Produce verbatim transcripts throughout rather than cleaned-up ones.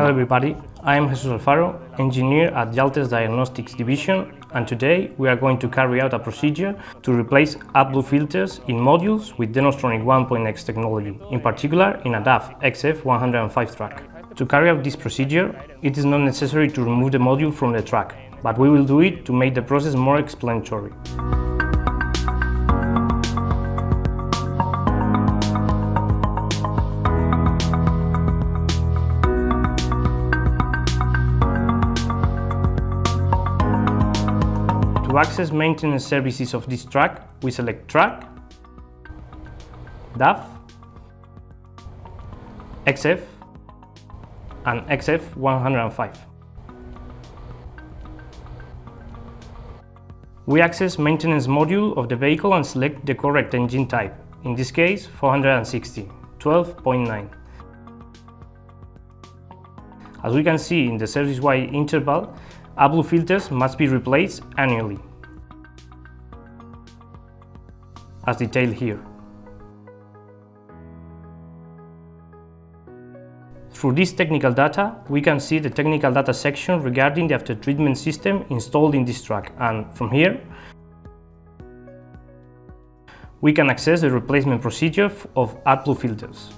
everybody, I am Jesus Alfaro, engineer at JALTEST Diagnostics division, and today we are going to carry out a procedure to replace AdBlue filters in modules with Diagnostics one point X technology, in particular in a D A F X F one oh five track. To carry out this procedure, it is not necessary to remove the module from the track, but we will do it to make the process more explanatory. To access maintenance services of this track, we select Track, D A F, X F, and X F one oh five. We access maintenance module of the vehicle and select the correct engine type, in this case four sixty, twelve point nine. As we can see in the service-wide interval, AdBlue filters must be replaced annually, as detailed here. Through this technical data, we can see the technical data section regarding the after-treatment system installed in this track, and from here, we can access the replacement procedure of AdBlue filters.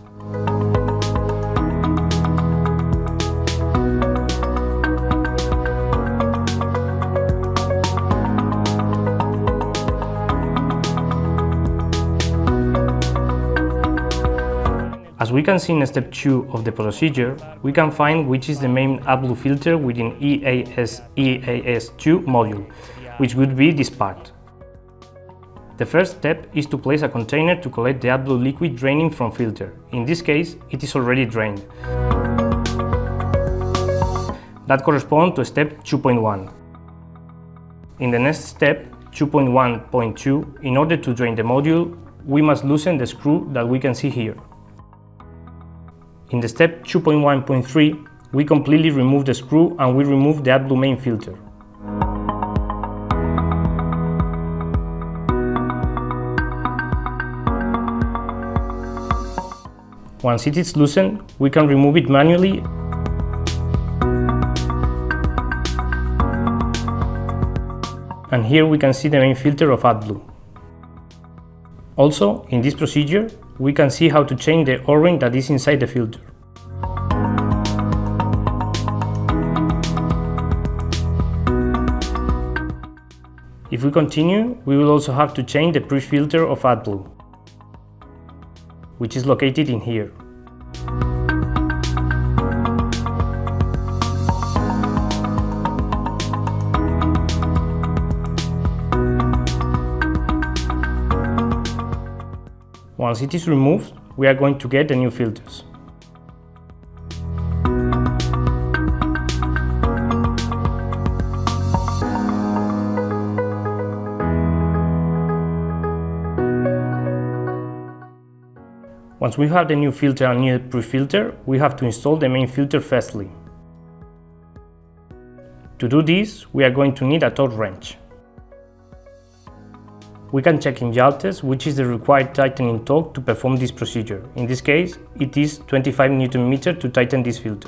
As we can see in step two of the procedure, we can find which is the main AdBlue filter within E A S E A S two module, which would be this part. The first step is to place a container to collect the AdBlue liquid draining from filter. In this case, it is already drained. That corresponds to step two point one. In the next step, two point one point two, in order to drain the module, we must loosen the screw that we can see here. In the step two point one point three, we completely remove the screw and we remove the AdBlue main filter. Once it is loosened, we can remove it manually and here we can see the main filter of AdBlue. Also, in this procedure, we can see how to change the O-ring that is inside the filter. If we continue, we will also have to change the pre-filter of AdBlue, which is located in here. Once it is removed, we are going to get the new filters. Once we have the new filter and new pre-filter, we have to install the main filter firstly. To do this, we are going to need a torque wrench. We can check in JALTEST which is the required tightening torque to perform this procedure. In this case, it is twenty-five newton meters to tighten this filter.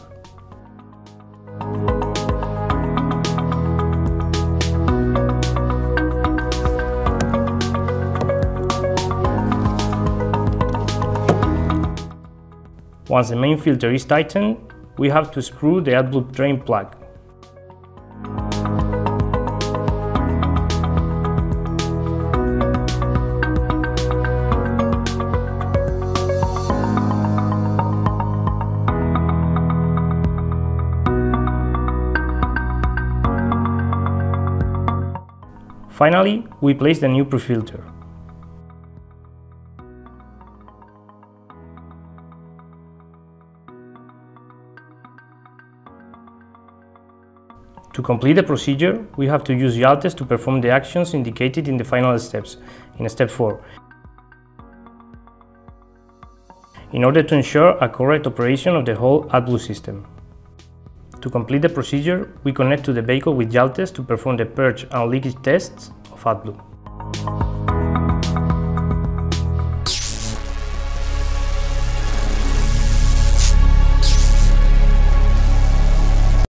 Once the main filter is tightened, we have to screw the AdBlue drain plug. Finally, we place the new pre-filter. To complete the procedure, we have to use JALTEST to perform the actions indicated in the final steps, in step four, in order to ensure a correct operation of the whole AdBlue system. To complete the procedure, we connect to the vehicle with JALTEST to perform the purge and leakage tests of AdBlue.